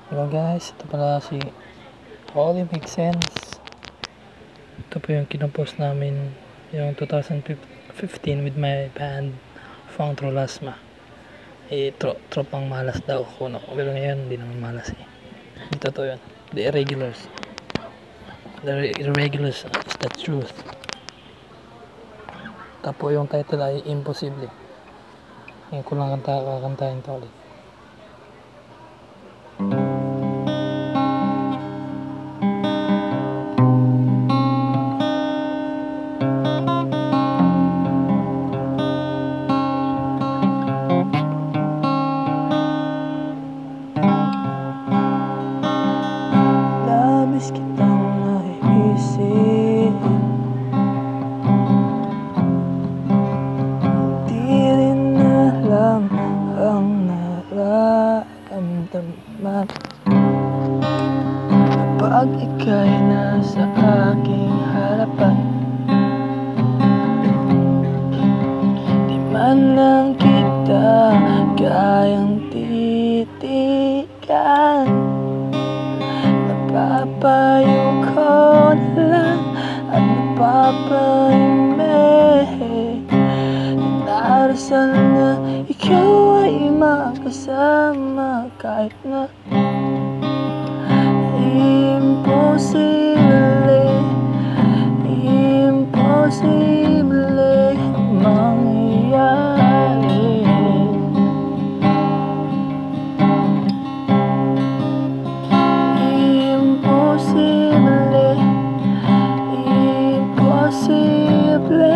Hello guys, ito pala si Holy Makes Sense. Ito po yung kinopost namin yung 2015 with my band Fang Trolasma. Tropang malas daw kuno. Pero ngayon hindi naman malas eh. Dito to yun. The Irregulars. The Irregulars is the truth. Tapos yung title ay Imposible. Ngayon ko lang kakantahin to ulit. Labis kitang naiisip, di rin alam ang nararamdaman kapag ika'y nasa aking harapan. Di man lang kita kayang titigan, napapayo ko lang at napapahimik. Narasal na ikaw ay makasama kahit na imposible, imposible mangyari. Imposible, imposible.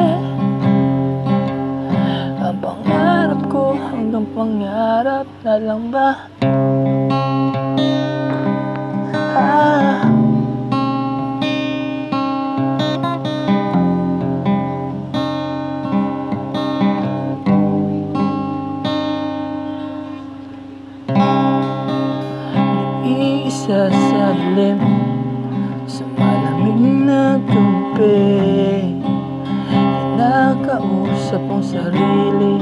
Ang pangarap ko hanggang pangarap na lang ba? Isa sa dilim, sa malamig na gabi, kinakausap ang sarili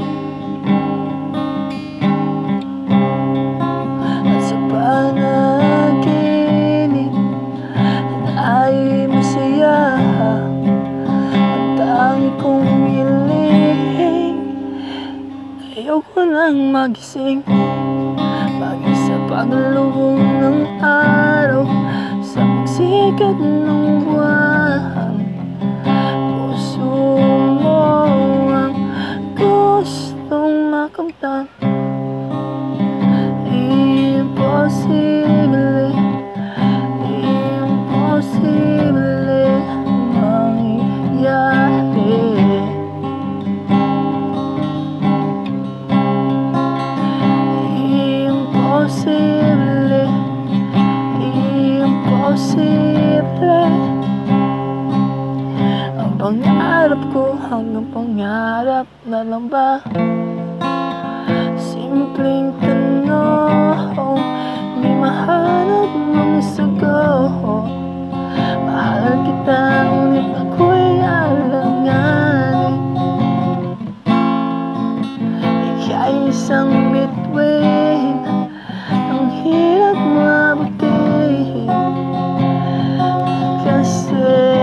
at sa panaginip ay masaya. Ang tangi kong hiling, ayoko nang magising, mag-isa paglubong ng araw sa pagsikat ng buwan. Puso mo ang gustong makamtan. Imposible, imposible mangyari. Imposible, imposible. Ang pangarap ko hanggang pangarap na lang ba? Simpleng tanong, di mahanap mga sagot. Mahal kita, ngunit ako'y alanganin. Ika'y isang bituin, ang hirap mabuti kasi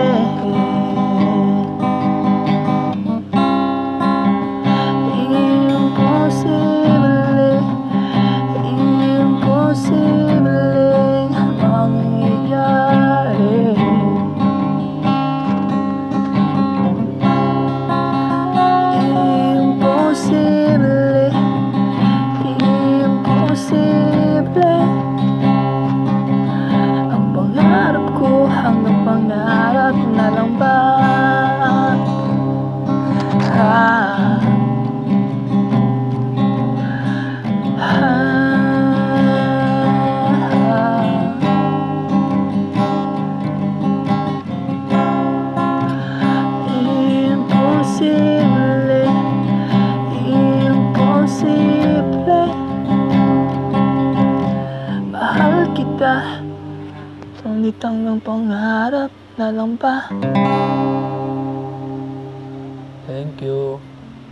imposible, imposible mangyayari. Imposible, imposible. Ang pangarap ko hanggang pangarap na lang ba? Imposible, imposible. Mahal kita, ngunit hanggang pangarap na lang ba? Thank you.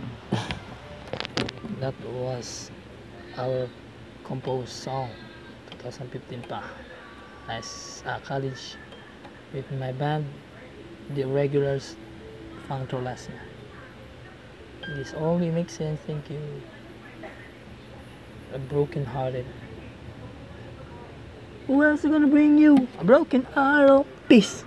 That was our composed song. 2015 pa. As college with my band, the regulars, Fang Trolasma. This only makes sense. Thank you. A broken hearted. Who else is gonna bring you a broken arrow? Peace.